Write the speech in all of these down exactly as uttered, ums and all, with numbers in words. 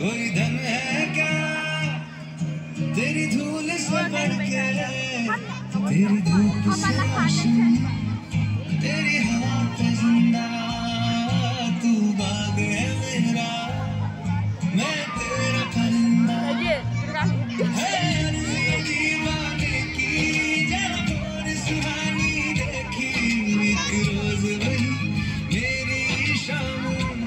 कोई धन है क्या तेरी धूल से बढ़ के, तेरी धूप से रोशन, तेरी हवा पे जिंदा तू बाग है मेरा, मैं तेरा परिंदा है। अर्ज़ दीवाने की जरा और सुहानी देखी, एक रोज वही मेरी शाम,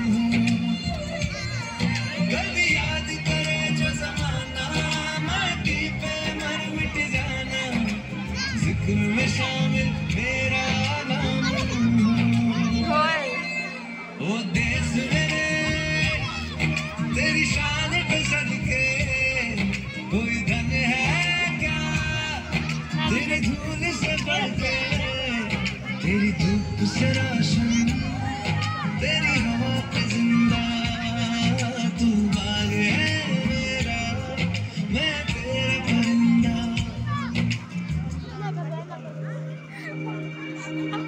कभी याद करे जो ज़माना, माटी पे मर मिट जाना, जिक्र में शामिल मेरा नाम। ओ देश मेरे तेरी शान पे सदके, कोई धन है क्या तेरी धूल से बढ़ के, तेरी धूप से रोशन, तेरी हवा पे जिंदा तू बाग है मेरा, मैं तेरा परिंदा।